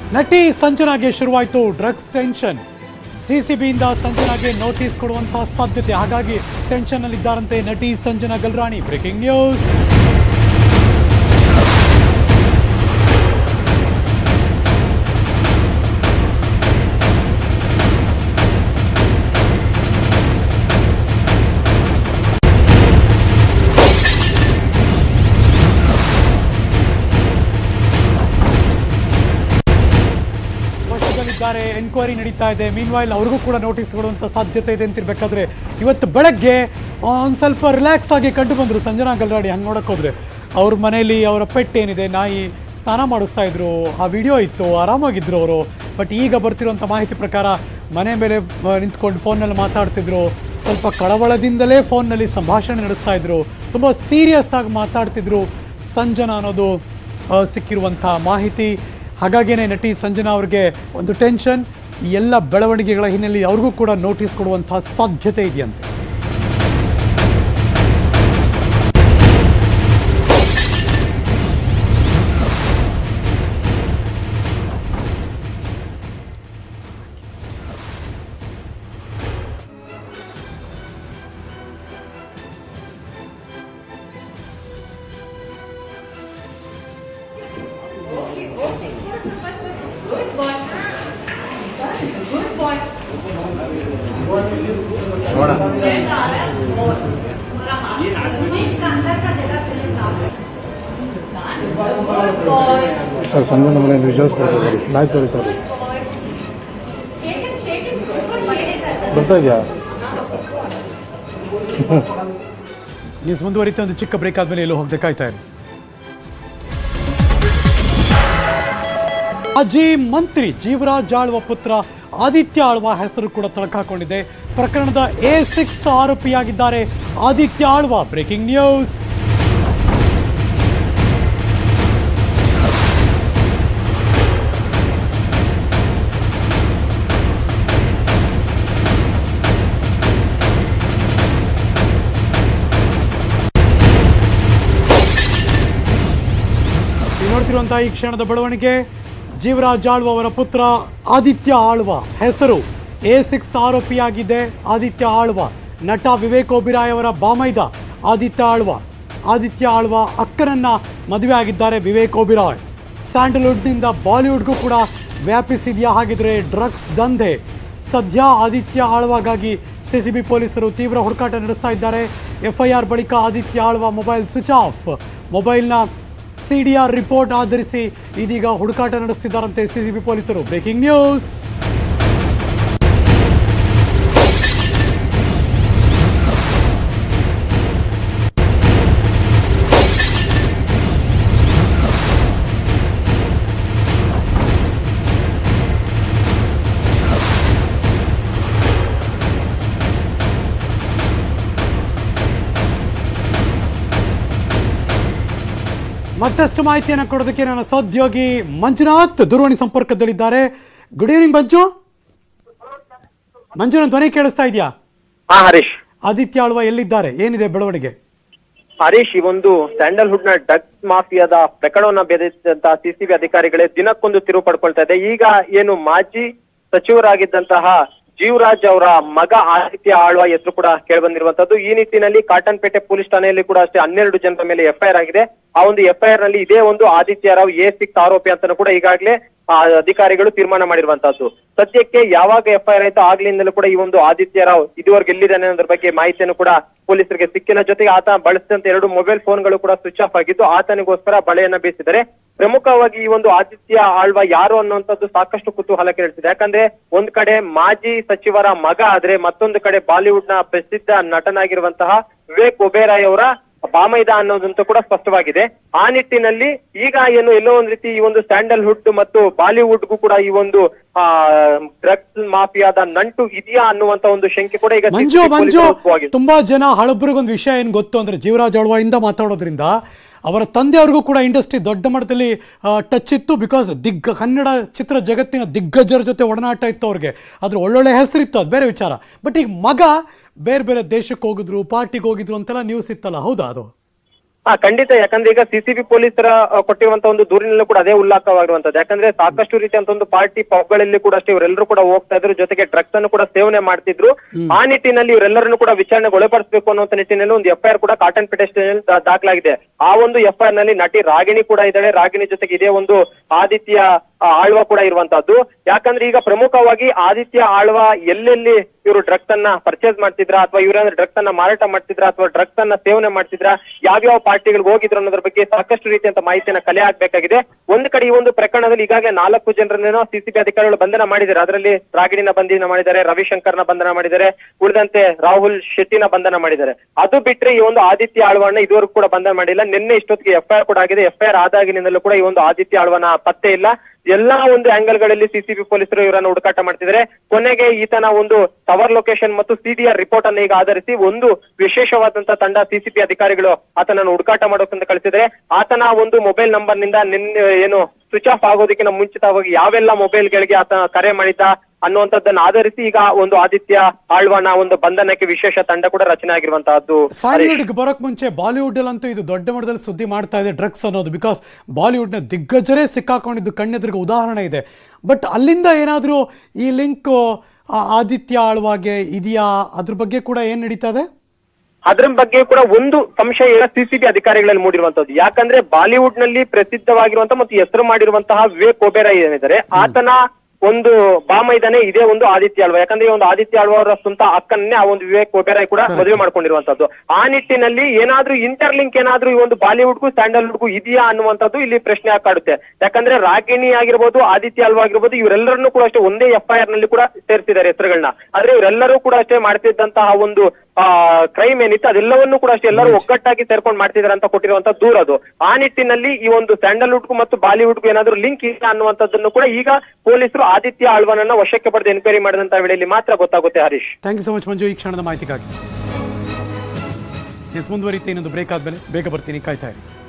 ನಟಿ ಸಂಜನಾಗೆ ಶುರುವಾಯಿತು ಡ್ರಗ್ಸ್ ಟೆನ್ಷನ್. ಸಿಸಿಬಿಯಿಂದ ಸಂಜನಾಗೆ ನೋಟಿಸ್ ಕೊಡುವಂತಹ ಸಾಧ್ಯತೆ, ಹಾಗಾಗಿ ಟೆನ್ಷನ್ ನಲ್ಲಿದ್ದಾರಂತೆ ನಟಿ Sanjana Galrani. Breaking news. Enquiry ನಡೀತಾ ಇದೆ. ಮೀನ್ವೈಲ್ ಅವ್ರಿಗೂ ಕೂಡ ನೋಟಿಸ್ ಕೊಡುವಂಥ ಸಾಧ್ಯತೆ ಇದೆ ಅಂತಿರ್ಬೇಕಾದ್ರೆ ಇವತ್ತು ಬೆಳಗ್ಗೆ ಒಂದು ಸ್ವಲ್ಪ ರಿಲ್ಯಾಕ್ಸ್ ಆಗಿ ಕಂಡು ಬಂದರು ಸಂಜನಾ ಗಲ್ರಾಣಿ. ಹಂಗೆ ನೋಡಕ್ಕೆ ಹೋದ್ರೆ ಅವ್ರ ಮನೆಯಲ್ಲಿ ಅವರ ಪೆಟ್ ಏನಿದೆ ನಾಯಿ ಸ್ನಾನ ಮಾಡಿಸ್ತಾ ಇದ್ರು, ಆ ವಿಡಿಯೋ ಇತ್ತು, ಆರಾಮಾಗಿದ್ರು ಅವರು. ಬಟ್ ಈಗ ಬರ್ತಿರುವಂಥ ಮಾಹಿತಿ ಪ್ರಕಾರ ಮನೆ ಮೇಲೆ ನಿಂತ್ಕೊಂಡು ಫೋನ್ನಲ್ಲಿ ಮಾತಾಡ್ತಿದ್ರು, ಸ್ವಲ್ಪ ಕಳವಳದಿಂದಲೇ ಫೋನ್ನಲ್ಲಿ ಸಂಭಾಷಣೆ ನಡೆಸ್ತಾ ಇದ್ರು, ತುಂಬ ಸೀರಿಯಸ್ ಆಗಿ ಮಾತಾಡ್ತಿದ್ರು ಸಂಜನಾ ಅನ್ನೋದು ಸಿಕ್ಕಿರುವಂಥ ಮಾಹಿತಿ. ಹಾಗಾಗಿಯೇ ನಟಿ ಸಂಜನಾ ಅವ್ರಿಗೆ ಒಂದು ಟೆನ್ಷನ್. ಈ ಎಲ್ಲ ಬೆಳವಣಿಗೆಗಳ ಹಿನ್ನೆಲೆಯಲ್ಲಿ ಅವ್ರಿಗೂ ಕೂಡ ನೋಟಿಸ್ ಕೊಡುವಂಥ ಸಾಧ್ಯತೆ ಇದೆಯಂತೆ. सर संजय मैंने रिजल्ट नाइट सर ಬರ್ತಾ ಇದೆಯಾ ನ್ಯೂಸ್ ಮುಂದುವರಿತಾ ಒಂದು ಚಿಕ್ಕ ಬ್ರೇಕ್ ಆದಮೇಲೆ ಎಲ್ಲೋ ಹೋಗದೆ ಕಾಯ್ತಾ ಇರಿ. ಮಾಜಿ ಮಂತ್ರಿ ಜೀವರಾಜ್ ಆಳ್ವ ಪುತ್ರ ಆದಿತ್ಯ ಆಳ್ವ ಹೆಸರು ಕೂಡ ತಳಕಾಕೊಂಡಿದೆ. ಪ್ರಕರಣದ A6 ಆರೋಪಿಯಾಗಿದ್ದಾರೆ ಆದಿತ್ಯ ಆಳ್ವ. Breaking news. ನೋಡ್ತಿರುವಂತಹ ಈ ಕ್ಷಣದ ಬೆಳವಣಿಗೆ, ಜೀವರಾಜ್ ಆಳ್ವ ಅವರ ಪುತ್ರ ಆದಿತ್ಯ ಆಳ್ವ ಹೆಸರು A6 ಆರೋಪಿಯಾಗಿದೆ ಆದಿತ್ಯ ಆಳ್ವ. ನಟ ವಿವೇಕ್ ಒಬಿರಾಯ್ ಅವರ ಬಾಮೈದ ಆದಿತ್ಯ ಆಳ್ವ ಅಕ್ಕನನ್ನ ಮದುವೆ ಆಗಿದ್ದಾರೆ ವಿವೇಕ್ ಒಬಿರಾಯ್. ಸ್ಯಾಂಡಲ್ವುಡ್ನಿಂದ ಬಾಲಿವುಡ್ಗೂ ಕೂಡ ವ್ಯಾಪಿಸಿದೆಯಾ ಹಾಗಿದ್ರೆ ಡ್ರಗ್ಸ್ ದಂಧೆ? ಸದ್ಯ ಆದಿತ್ಯ ಆಳ್ವಗಾಗಿ ಸಿಸಿಬಿ ಪೊಲೀಸರು ತೀವ್ರ ಹುಡುಕಾಟ ನಡೆಸ್ತಾ ಇದ್ದಾರೆ. FIR ಬಳಿಕ Aditya Alva mobile switch off. ಮೊಬೈಲ್ನ CDR ರಿಪೋರ್ಟ್ ಆಧರಿಸಿ ಇದೀಗ ಹುಡುಕಾಟ ನಡೆಸುತ್ತಿದ್ದಾರಂತೆ ಸಿಸಿಬಿ ಪೊಲೀಸರು. Breaking news. ಮತ್ತಷ್ಟು ಮಾಹಿತಿಯನ್ನು ಕೊಡೋದಕ್ಕೆ ನನ್ನ ಸಹೋದ್ಯೋಗಿ ಮಂಜುನಾಥ್ ದೂರವಾಣಿ ಸಂಪರ್ಕದಲ್ಲಿದ್ದಾರೆ. Good evening Manju. ನನ್ನ ಧ್ವನಿ ಕೇಳಿಸ್ತಾ ಇದೆಯಾ? ಹರೀಶ್, ಆದಿತ್ಯ ಆಳ್ವ ಎಲ್ಲಿದ್ದಾರೆ, ಏನಿದೆ ಬೆಳವಣಿಗೆ? ಹರೀಶ್, ಈ ಒಂದು ಸ್ಯಾಂಡಲ್ವುಡ್ ನ ಡ್ರಗ್ಸ್ ಮಾಫಿಯಾದ ಪ್ರಕರಣವನ್ನ ಬೇಧಿಸಿದಂತಹ ಸಿಸಿಬಿ ಅಧಿಕಾರಿಗಳೇ ದಿನಕ್ಕೊಂದು ತಿರುವು ಪಡ್ಕೊಳ್ತಾ ಇದೆ. ಈಗ ಏನು ಮಾಜಿ ಸಚಿವರಾಗಿದ್ದಂತಹ ಜೀವರಾಜ್ ಅವರ ಮಗ ಆದಿತ್ಯ ಆಳ್ವ ಹೆಸರು ಕೂಡ ಕೇಳಿ ಬಂದಿರುವಂತದ್ದು. ಈ ನಿಟ್ಟಿನಲ್ಲಿ ಕಾಟನ್ಪೇಟೆ ಪೊಲೀಸ್ ಠಾಣೆಯಲ್ಲಿ ಕೂಡ ಅಷ್ಟೇ 12 ಜನರ ಮೇಲೆ FIR ಆಗಿದೆ. ಆ ಒಂದು FIR ನಲ್ಲಿ ಇದೇ ಒಂದು ಆದಿತ್ಯ ರಾವ್ A6 ಆರೋಪಿ ಅಂತಾನು ಕೂಡ ಈಗಾಗಲೇ ಅಧಿಕಾರಿಗಳು ತೀರ್ಮಾನ ಮಾಡಿರುವಂತದ್ದು. ಸದ್ಯಕ್ಕೆ ಯಾವಾಗ FIR ಆಯ್ತು ಆಗ್ಲಿಂದಲೂ ಕೂಡ ಈ ಒಂದು ಆದಿತ್ಯ ರಾವ್ ಇದುವರೆಗೆ ಎಲ್ಲಿದ್ದಾನೆ ಅನ್ನೋದ್ರ ಬಗ್ಗೆ ಮಾಹಿತಿಯನ್ನು ಕೂಡ ಪೊಲೀಸರಿಗೆ ಸಿಕ್ಕಿನ ಜೊತೆಗೆ ಆತ ಬಳಸಿದಂತ 2 ಮೊಬೈಲ್ ಫೋನ್ಗಳು ಕೂಡ ಸ್ವಿಚ್ ಆಫ್ ಆಗಿದ್ದು ಆತನಿಗೋಸ್ಕರ ಬಳೆಯನ್ನ ಬೀಸಿದ್ದಾರೆ. ಪ್ರಮುಖವಾಗಿ ಈ ಒಂದು ಆದಿತ್ಯ ಆಳ್ವ ಯಾರು ಅನ್ನುವಂಥದ್ದು ಸಾಕಷ್ಟು ಕುತೂಹಲ ಕೇಳಿಸಿದೆ. ಯಾಕಂದ್ರೆ ಒಂದ್ ಕಡೆ ಮಾಜಿ ಸಚಿವರ ಮಗ ಆದ್ರೆ ಮತ್ತೊಂದು ಕಡೆ ಬಾಲಿವುಡ್ ನ ಪ್ರಸಿದ್ಧ ನಟನಾಗಿರುವಂತಹ ವಿವೇಕ್ ಒಬೇರಾಯ್ ಅವರ ಬಾಮೈದ ಅನ್ನೋದಂತೂ ಕೂಡ ಸ್ಪಷ್ಟವಾಗಿದೆ. ಆ ನಿಟ್ಟಿನಲ್ಲಿ ಈಗ ಏನು ಎಲ್ಲೋ ಒಂದ್ ರೀತಿ ಈ ಒಂದು ಸ್ಯಾಂಡಲ್ವುಡ್ ಮತ್ತು ಬಾಲಿವುಡ್ಗೂ ಕೂಡ ಈ ಒಂದು ಡ್ರಗ್ಸ್ ಮಾಫಿಯಾದ ನಂಟು ಇದೆಯಾ ಅನ್ನುವಂತ ಒಂದು ಶಂಕೆ ಕೂಡ ಈಗ ಮಂಜು ತುಂಬಾ ಜನ ಹಳಬ್ರಿಗೊಂದು ವಿಷಯ ಏನ್ ಗೊತ್ತು ಅಂದ್ರೆ ಜೀವರಾಜ್ ಆಳ್ವ ಇಂದ ಮಾತಾಡೋದ್ರಿಂದ ಅವರ ತಂದೆಯವ್ರಿಗೂ ಕೂಡ ಇಂಡಸ್ಟ್ರಿ ದೊಡ್ಡ ಮಟ್ಟದಲ್ಲಿ ಟಚ್ ಇತ್ತು. ಬಿಕಾಸ್ ಕನ್ನಡ ಚಿತ್ರ ಜಗತ್ತಿನ ದಿಗ್ಗಜರ ಜೊತೆ ಒಡನಾಟ ಇತ್ತು ಅವ್ರಿಗೆ, ಅದ್ರ ಒಳ್ಳೊಳ್ಳೆ ಹೆಸರಿತ್ತು, ಅದು ಬೇರೆ ವಿಚಾರ. ಬಟ್ ಈಗ ಮಗ ಬೇರೆ ಬೇರೆ ದೇಶಕ್ಕೆ ಹೋಗಿದ್ರು, ಪಾರ್ಟಿಗೆ ಹೋಗಿದ್ರು ಅಂತೆಲ್ಲ ನ್ಯೂಸ್ ಇತ್ತಲ್ಲ, ಹೌದಾ ಅದು? ಖಂಡಿತ. ಯಾಕಂದ್ರೆ ಈಗ ಸಿಸಿಬಿ ಪೊಲೀಸರ ಕೊಟ್ಟಿರುವಂತ ಒಂದು ದೂರಿನಲ್ಲೂ ಕೂಡ ಅದೇ ಉಲ್ಲೇಖವಾಗಿರುವಂತದ್ದು. ಯಾಕಂದ್ರೆ ಸಾಕಷ್ಟು ರೀತಿಯಂತ ಒಂದು ಪಾರ್ಟಿ ಪಬ್ಗಳಲ್ಲಿ ಕೂಡ ಅಷ್ಟೇ ಇವರೆಲ್ಲರೂ ಕೂಡ ಹೋಗ್ತಾ ಇದ್ರು, ಜೊತೆಗೆ ಡ್ರಗ್ಸ್ ಅನ್ನು ಕೂಡ ಸೇವನೆ ಮಾಡ್ತಿದ್ರು. ಆ ನಿಟ್ಟಿನಲ್ಲಿ ಇವರೆಲ್ಲರನ್ನು ಕೂಡ ವಿಚಾರಣೆಗೆ ಒಳಪಡಿಸಬೇಕು ಅನ್ನುವಂತ ನಿಟ್ಟಿನಲ್ಲಿ ಒಂದು FIR ಕೂಡ ಕಾಟನ್ ಪೇಟೆ ಸ್ಟೇಷನ್ ದಾಖಲಾಗಿದೆ. ಆ ಒಂದು FIR ನಲ್ಲಿ ನಟಿ ರಾಗಿಣಿ ಕೂಡ ಇದ್ದಾಳೆ. ರಾಗಿಣಿ ಜೊತೆಗೆ ಇದೇ ಒಂದು ಆದಿತ್ಯ ಆಳ್ವ ಕೂಡ ಇರುವಂತಹದ್ದು. ಯಾಕಂದ್ರೆ ಈಗ ಪ್ರಮುಖವಾಗಿ ಆದಿತ್ಯ ಆಳ್ವ ಎಲ್ಲೆಲ್ಲಿ ಇವರು ಡ್ರಗ್ಸ್ ಅನ್ನ ಪರ್ಚೇಸ್ ಮಾಡ್ತಿದ್ರ, ಅಥವಾ ಇವರೇನಾದ್ರು ಡ್ರಗ್ಸ್ ಅನ್ನ ಮಾರಾಟ ಮಾಡ್ತಿದ್ರ, ಅಥವಾ ಡ್ರಗ್ಸ್ ಅನ್ನ ಸೇವನೆ ಮಾಡ್ತಿದ್ರ, ಯಾವ್ಯಾವ ಪಾರ್ಟಿಗಳಿಗೆ ಹೋಗಿದ್ರು ಅನ್ನೋದ್ರ ಬಗ್ಗೆ ಸಾಕಷ್ಟು ರೀತಿಯಂತ ಮಾಹಿತಿಯನ್ನ ಕಲೆ ಹಾಕ್ಬೇಕಾಗಿದೆ. ಒಂದ್ ಕಡೆ ಈ ಒಂದು ಪ್ರಕರಣದಲ್ಲಿ ಈಗಾಗಲೇ 4 ಜನರನ್ನೇನೋ ಸಿಸಿಬಿ ಅಧಿಕಾರಿಗಳು ಬಂಧನ ಮಾಡಿದ್ದಾರೆ. ಅದರಲ್ಲಿ ರಾಗಿಣಿನ ಬಂಧನ ಮಾಡಿದ್ದಾರೆ, ರವಿಶಂಕರ್ನ ಬಂಧನ ಮಾಡಿದ್ದಾರೆ, ಉಳಿದಂತೆ ರಾಹುಲ್ ಶೆಟ್ಟಿನ ಬಂಧನ ಮಾಡಿದ್ದಾರೆ. ಅದು ಬಿಟ್ರೆ ಈ ಒಂದು ಆದಿತ್ಯ ಆಳ್ವನ್ನ ಇದುವರೆಗೂ ಕೂಡ ಬಂಧನ ಮಾಡಿಲ್ಲ. ನಿನ್ನೆ ಇಷ್ಟೊತ್ತಿಗೆ FIR ಕೂಡ ಆಗಿದೆ. FIR ಆದಾಗಿನಿಂದಲೂ ಕೂಡ ಈ ಒಂದು ಆದಿತ್ಯ ಆಳ್ವನ ಪತ್ತೆ ಇಲ್ಲ. ಎಲ್ಲಾ ಒಂದು ಆಂಗಲ್ ಗಳಲ್ಲಿ ಸಿಸಿಬಿ ಪೊಲೀಸರು ಇವರನ್ನು ಹುಡುಕಾಟ ಮಾಡ್ತಿದ್ದಾರೆ. ಕೊನೆಗೆ ಈತನ ಒಂದು ಟವರ್ ಲೊಕೇಶನ್ ಮತ್ತು CDR ರಿಪೋರ್ಟ್ ಅನ್ನು ಈಗ ಆಧರಿಸಿ ಒಂದು ವಿಶೇಷವಾದಂತಹ ತಂಡ ಸಿಸಿಬಿ ಅಧಿಕಾರಿಗಳು ಆತನನ್ನು ಹುಡುಕಾಟ ಮಾಡೋಕಂತ ಕಳಿಸಿದ್ರೆ, ಆತನ ಒಂದು ಮೊಬೈಲ್ ನಂಬರ್ ನಿಂದ ನಿನ್ನೆ ಏನು ಸ್ವಿಚ್ ಆಫ್ ಆಗೋದಕ್ಕಿಂತ ಮುಂಚಿತವಾಗಿ ಯಾವೆಲ್ಲ ಮೊಬೈಲ್ಗಳಿಗೆ ಆತ ಕರೆ ಮಾಡಿದ ಅನ್ನುವಂಥದ್ದನ್ನ ಆಧರಿಸಿ ಈಗ ಒಂದು ಆದಿತ್ಯ ಆಳ್ವನ ಒಂದು ಬಂಧನಕ್ಕೆ ವಿಶೇಷ ತಂಡ ಕೂಡ ರಚನೆ ಆಗಿರುವಂತಹದ್ದು. ಸ್ಯಾಂಡಲ್ವುಡ್ ಬರೋಕ್ ಮುಂಚೆ ಬಾಲಿವುಡ್ ಅಲ್ಲಂತೂ ಇದು ದೊಡ್ಡ ಮಟ್ಟದಲ್ಲಿ ಸುದ್ದಿ ಮಾಡ್ತಾ ಇದೆ ಡ್ರಗ್ಸ್ ಅನ್ನೋದು. ಬಿಕಾಸ್ ಬಾಲಿವುಡ್ ನ ದಿಗ್ಗಜರೇ ಸಿಕ್ಕಾಕೊಂಡಿದ್ದು ಕಣ್ಣೆದುರಿಗೆ ಉದಾಹರಣೆ ಇದೆ. ಬಟ್ ಅಲ್ಲಿಂದ ಏನಾದ್ರೂ ಈ ಲಿಂಕ್ ಆದಿತ್ಯ ಆಳ್ವಾಗೆ ಇದೆಯಾ? ಅದ್ರ ಬಗ್ಗೆ ಕೂಡ ಏನ್ ನಡೀತಾ ಇದೆ? ಅದ್ರ ಬಗ್ಗೆ ಕೂಡ ಒಂದು ಸಂಶಯ ಸಿಸಿಬಿ ಅಧಿಕಾರಿಗಳಲ್ಲಿ ಮೂಡಿರುವಂತದ್ದು. ಯಾಕಂದ್ರೆ ಬಾಲಿವುಡ್ ನಲ್ಲಿ ಪ್ರಸಿದ್ಧವಾಗಿರುವಂತಹ ಮತ್ತು ಹೆಸರು ಮಾಡಿರುವಂತಹ ವಿವೇಕ್ ಒಬೆರಾಯ್ ಏನಿದ್ದಾರೆ, ಆತನ ಒಂದು ಬಾಮೈದಾನೆ ಇದೇ ಒಂದು ಆದಿತ್ಯ ಆಳ್ವ. ಯಾಕಂದ್ರೆ ಈ ಒಂದು ಆದಿತ್ಯ ಆಳ್ವ ಅವರ ಸ್ವಂತ ಅಕ್ಕನ್ನೇ ಆ ಒಂದು ವಿವೇಕ್ ಒಬೆರಾಯ್ ಕೂಡ ಮದುವೆ ಮಾಡ್ಕೊಂಡಿರುವಂತದ್ದು. ಆ ನಿಟ್ಟಿನಲ್ಲಿ ಏನಾದ್ರೂ ಇಂಟರ್ಲಿಂಕ್ ಏನಾದ್ರೂ ಈ ಒಂದು ಬಾಲಿವುಡ್ಗೂ ಸ್ಯಾಂಡಲ್ವುಡ್ಗೂ ಇದೆಯಾ ಅನ್ನುವಂಥದ್ದು ಇಲ್ಲಿ ಪ್ರಶ್ನೆ ಕಾಡುತ್ತೆ. ಯಾಕಂದ್ರೆ ರಾಗಿಣಿ ಆಗಿರ್ಬೋದು, ಆದಿತ್ಯ ಆಳ್ವ ಆಗಿರ್ಬೋದು, ಇವರೆಲ್ಲರನ್ನೂ ಕೂಡ ಅಷ್ಟೇ ಒಂದೇ FIR ನಲ್ಲಿ ಕೂಡ ಸೇರಿಸಿದ್ದಾರೆ ಹೆಸರುಗಳನ್ನ. ಆದ್ರೆ ಇವರೆಲ್ಲರೂ ಕೂಡ ಅಷ್ಟೇ ಮಾಡ್ತಿದ್ದಂತಹ ಒಂದು ಕ್ರೈಮ್ ಏನಿತ್ತು ಅದೆಲ್ಲವನ್ನೂ ಕೂಡ ಅಷ್ಟೇ ಎಲ್ಲರೂ ಒಗ್ಗಟ್ಟಾಗಿ ಸೇರ್ಕೊಂಡು ಮಾಡ್ತಿದ್ದಾರೆ ಅಂತ ಕೊಟ್ಟಿರುವಂತ ದೂರ ಅದು. ಆ ನಿಟ್ಟಿನಲ್ಲಿ ಈ ಒಂದು ಸ್ಯಾಂಡಲ್ವುಡ್ಗೂ ಮತ್ತು ಬಾಲಿವುಡ್ಗೂ ಏನಾದ್ರೂ ಲಿಂಕ್ ಇಲ್ಲ ಅನ್ನುವಂಥದ್ದನ್ನು ಕೂಡ ಈಗ ಪೊಲೀಸರು ಆದಿತ್ಯ ಆಳ್ವನನ್ನ ವಶಕ್ಕೆ ಪಡೆದು ಎನ್ಕ್ವೈರಿ ಮಾಡಿದಂತ ವೇಳೆಯಲ್ಲಿ ಮಾತ್ರ ಗೊತ್ತಾಗುತ್ತೆ. Harish, thank you so much Manju ಈ ಕ್ಷಣದ ಮಾಹಿತಿಗಾಗಿ. ಮುಂದುವರಿಯುತ್ತೆ ಇನ್ನೊಂದು ಬ್ರೇಕ್ ಆದ್ಮೇಲೆ ಬೇಗ ಬರ್ತೀನಿ, ಕಾಯ್ತಾ ಇರಿ.